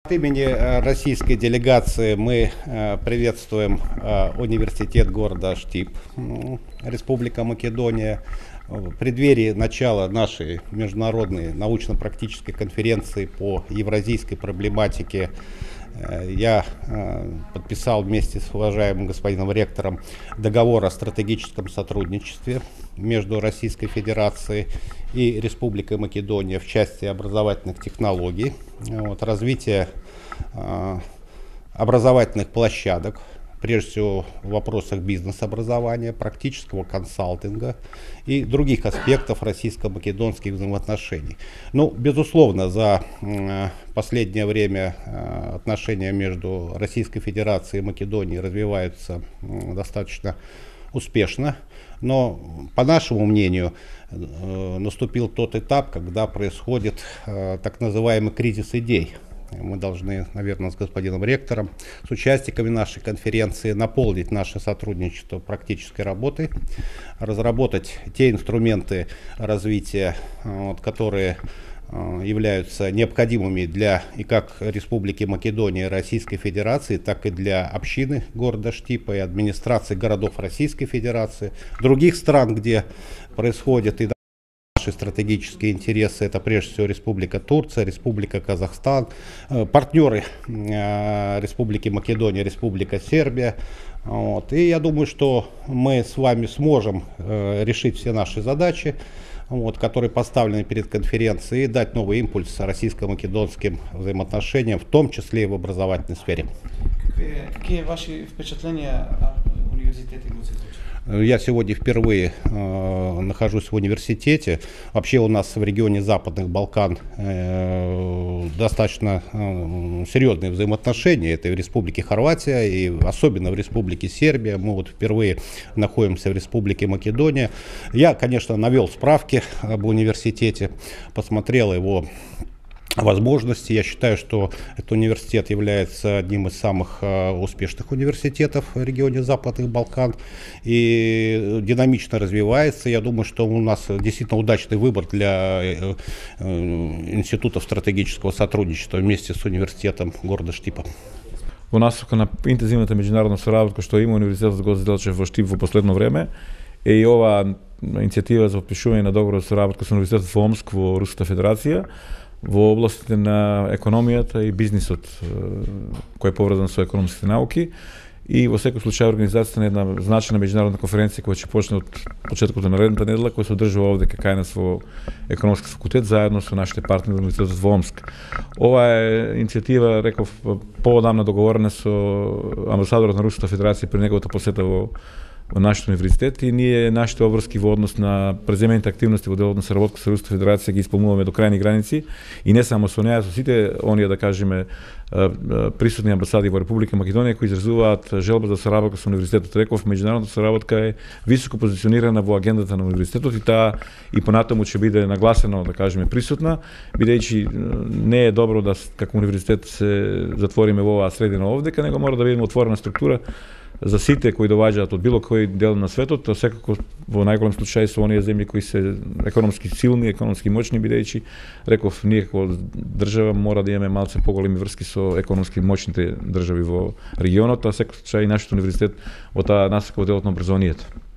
От имени российской делегации мы приветствуем университет города Штип, Республика Македония. В преддверии начала нашей международной научно-практической конференции по евразийской проблематике я подписал вместе с уважаемым господином ректором договор о стратегическом сотрудничестве между Российской Федерацией и Республикой Македония в части образовательных технологий, развития образовательных площадок, прежде всего в вопросах бизнес-образования, практического консалтинга и других аспектов российско-македонских взаимоотношений. Безусловно, за последнее время отношения между Российской Федерацией и Македонией развиваются достаточно успешно, но, по нашему мнению, наступил тот этап, когда происходит так называемый кризис идей. Мы должны, наверное, с господином ректором, с участниками нашей конференции наполнить наше сотрудничество практической работой, разработать те инструменты развития, которые являются необходимыми для и как Республики Македония и Российской Федерации, так и для общины города Штипа и администрации городов Российской Федерации, других стран, где происходит и наши стратегические интересы, это прежде всего Республика Турция, Республика Казахстан, партнеры Республики Македония, Республика Сербия. И я думаю, что мы с вами сможем решить все наши задачи, которые поставлены перед конференцией, и дать новый импульс российско-македонским взаимоотношениям, в том числе и в образовательной сфере. Какие ваши впечатления о университете Гоце Делчев? Я сегодня впервые нахожусь в университете. Вообще у нас в регионе Западных Балкан достаточно серьезные взаимоотношения. Это и в Республике Хорватия, и особенно в Республике Сербия. Мы впервые находимся в Республике Македония. Я, конечно, навел справки об университете, посмотрел его возможности. Я считаю, что этот университет является одним из самых успешных университетов в регионе Западных Балкан и динамично развивается. Я думаю, что у нас действительно удачный выбор для институтов стратегического сотрудничества вместе с университетом города Штипа. Во насока на интензивната меѓународна соработка што има универзитетот Гоце Делчев во Штип во последно време е и ова иницијатива за подпишување на договор за соработка со универзитетот во Омск во Руската Федерација во областите на економијата и бизнисот кој е поврзан со економските науки, и во секој случај организацијата на една значајна меѓународна конференција која ќе почне од почетокот на наредната недела, која се одржува овде кај нас во економски факултет заедно со нашите партнери на универзитетот во Омск. Ова е иницијатива, реков, поодамна договорена со амбасадорот на Руската Федерација при неговата посета во нашиот универзитет, и ние нашите обврски во однос на преземените активности во делот на соработка со Руската Федерација ги исполнуваме до крајни граници, и не само со неа, со сите оние, да кажеме, присутни амбасади во Република Македонија кои изразуваат желба за соработка со универзитетот. Реков, меѓународната соработка е високо позиционирана во агендата на универзитетот и таа и понатаму ќе биде нагласено, да кажеме, присутна, бидејќи не е добро да како универзитет се затвориме во оваа средина овдека, него мора да бидеме отворена структура за сите кои доваѓаат од било кој дел на светот, а секако во најголем случај со оние земји кои се економски силни, економски моćни, бидејќи, реков, ние како држава мора да имаме малце поголеми врски со економски моćните држави во регионот, а секако случај и нашиот универзитет во таа насока во делот на образованието.